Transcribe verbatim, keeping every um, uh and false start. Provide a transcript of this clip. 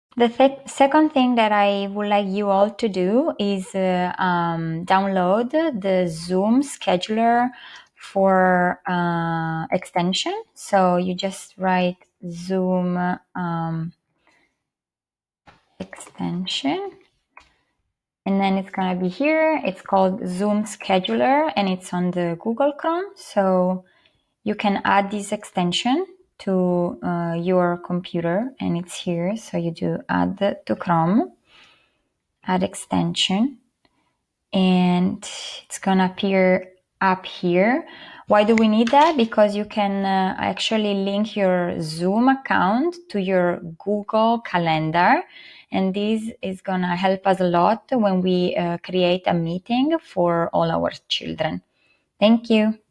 The th- second thing that I would like you all to do is uh, um, download the Zoom scheduler for uh, extension. So you just write Zoom um, extension, and then it's gonna be here. It's called Zoom Scheduler, and it's on the Google Chrome. So you can add this extension to uh, your computer, and it's here. So you do add the, to Chrome, add extension, and it's gonna appear up here. Why do we need that? Because you can uh, actually link your Zoom account to your Google Calendar, and this is gonna help us a lot when we uh, create a meeting for all our children. Thank you.